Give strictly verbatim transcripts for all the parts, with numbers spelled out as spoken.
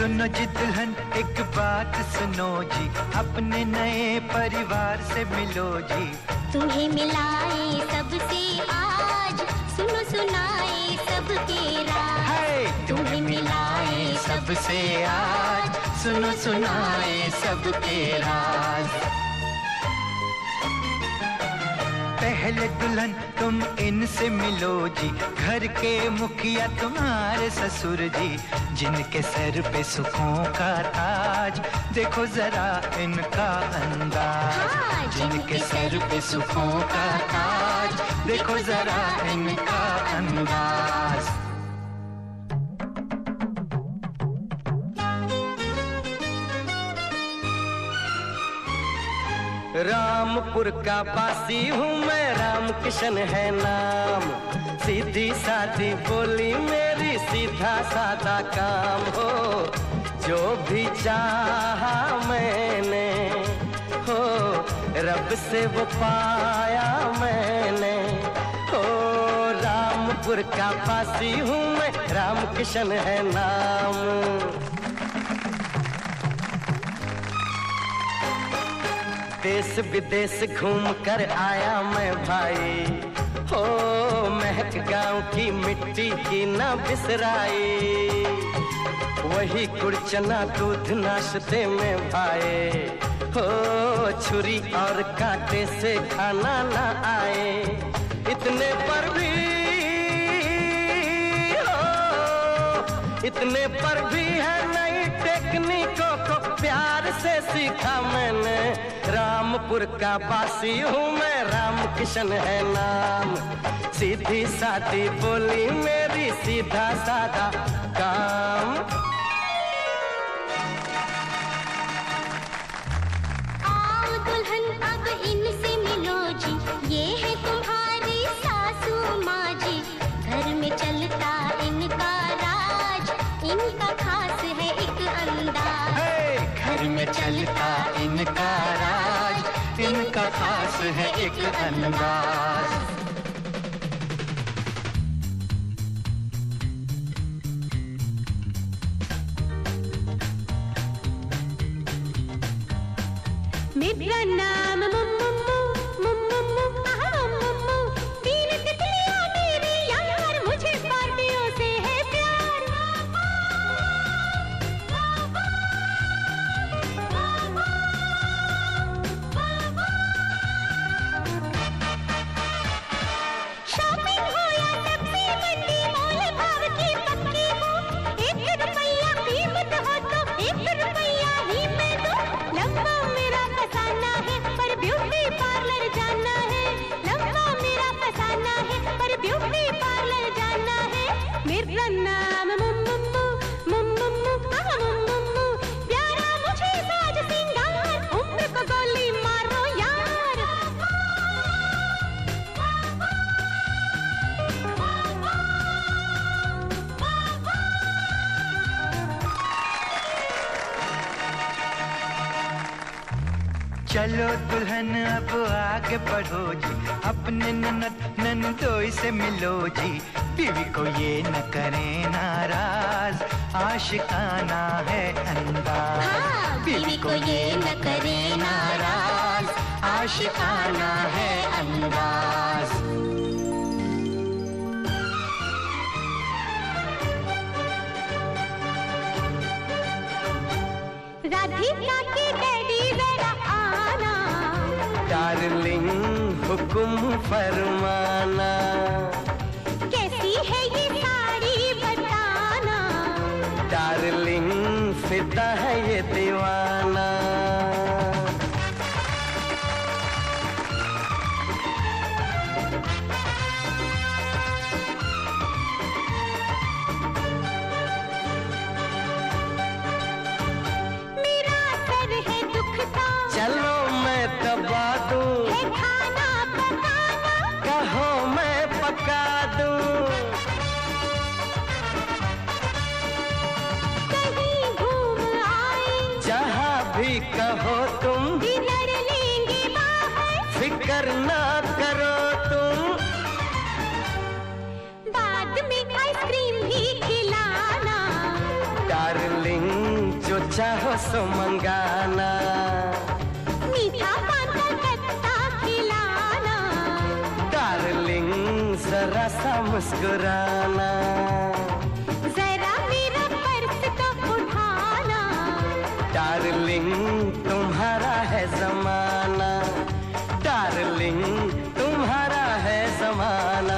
सुनो जी दुल्हन एक बात सुनो जी, अपने नए परिवार से मिलो जी। तुम्हें मिलाए सबसे आज, सुनो सुनाए सबके राज। तुम्हें मिलाए सबसे आज, सुनो सुनाए सबके राज। पहले दुल्हन तुम इनसे मिलो जी, घर के मुखिया तुम्हारे ससुर जी, जिनके सर पे सुखों का ताज, देखो जरा इनका अंदाज। हाँ, जिनके सर पे सुखों का ताज, देखो जरा इनका अंदाज। रामपुर का वासी हूँ मैं, राम किशन है नाम। सीधी सादी बोली मेरी, सीधा सादा काम हो। जो भी चाहा मैंने हो, रब से वो पाया मैंने हो। रामपुर का वासी हूँ मैं, राम किशन है नाम। देश विदेश घूम कर आया मैं भाई हो, महक गांव की मिट्टी की ना बिसराई। वही गुड़ चना दूध नाश्ते में भाई हो, छुरी और कांटे से खाना ना आए। इतने पर भी हो, इतने पर भी है नई टेक्निकों को प्यार से सीखा मैंने। रामपुर का वासी हूँ मैं, राम किशन है नाम। सीधी सादी बोली मेरी, सीधा सादा काम। आओ दुल्हन अब इनसे मिलो जी, ये है तुम्हारी सासू माँ जी। घर में चलता इनका राज, इनका खास है एक अंदाज। घर में चलता इनका राज, इनका खास है एक अंदाज। मेरा नाम मुम्मुम्मू, मुम्मुम्मू, आहा मुम्मुम्मू। तीन तितलियां मेरी यार, मुझे पार्टियों से है प्यार। शॉपिंग हो या सब्जी मंडी, मोल भाव की पक्की हो। एक रुपया कीमत हो तो एक रुपया ही मैं दूं। लंबा मेरा फसाना है पर ब्यूटी पार्लर जाना है। लंबा मेरा फसाना है पर ब्यूटी पार्लर जाना है। मेरा नाम मुम्मुम्मू, मुम्मुम्मू, आहा मुम्मुम्मू। प्यारा मुझे साज सिंगार, उम्र को गोली मारो यार। चलो दुल्हन अब आगे बढ़ो जी, अपने ननद ननदोई से मिलो जी। बीवी को ये न करें नाराज, आशिकाना है अंदाज। हाँ, बीवी को ये न करें नाराज, आशिकाना है अंदाज। राधिका की डैडी जरा आना। डार्लिंग हुक्म फरमाना। कैसी है ये साड़ी बताना। डार्लिंग फिदा है ये दीवाना। चलो मैं दबा दूं, है खाना पकाना। कहो मैं पका दूं। कहीं घूम आए, जहाँ भी कहो तुम, डिनर लेंगे बाहर। फिक्र ना करो तुम, बाद में आइसक्रीम भी खिलाना। डार्लिंग चाहो सो मंगाना, मीठा पान का कट्टा खिलाना, डार्लिंग जरा सा मुस्कुराना, जरा मेरा पर्स तो उठाना, डार्लिंग तुम्हारा है जमाना, डार्लिंग तुम्हारा है जमाना।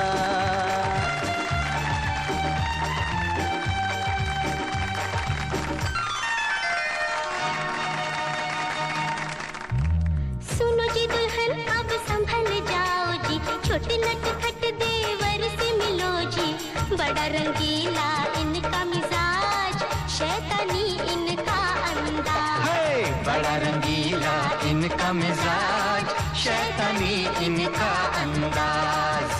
सुनो जी दुल्हन अब संभल जाओ जी, छोटे नटखट देवर से मिलो जी, बड़ा रंगीला इनका मिजाज, शैतानी इनका अंदाज, हे बड़ा रंगीला इनका मिजाज, शैतानी इनका अंदाज।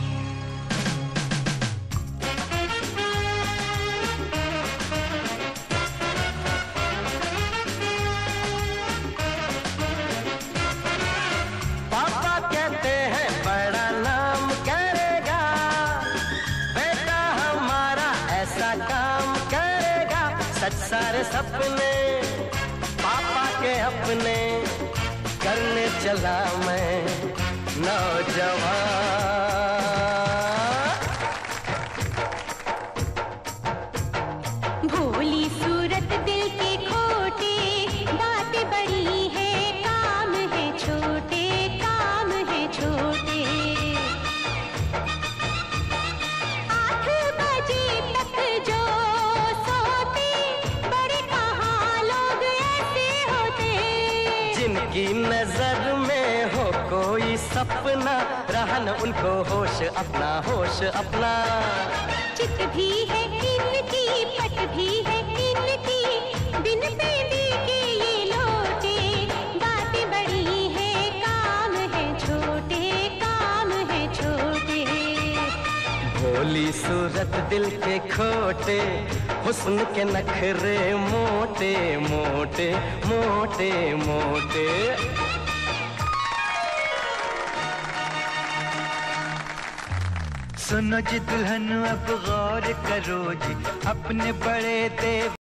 पापा कहते हैं बड़ा नाम करेगा, बेटा हमारा ऐसा काम करेगा, सच सारे सपने पापा के अपने करने चला मैं नौजवान। भोली सूरत दिल के खोटे, बातें बड़ी है काम है छोटे, काम है छोटे, आठ बजे तक जो सोते, बड़े कहाँ लोग ऐसे होते, जिनकी नजर में हो कोई सपना, रहन उनको होश अपना, होश अपना। चित भी है इनकी, पट भी है इनकी, बिन बेबी के ये लोटे, बातें बड़ी है काम है छोटे, काम है छोटे, भोली सूरत दिल के खोटे, हुस्न के नखरे मोटे मोटे मोटे मोटे। सुनो जी दुल्हन अब गौर करो जी, अपने बड़े देव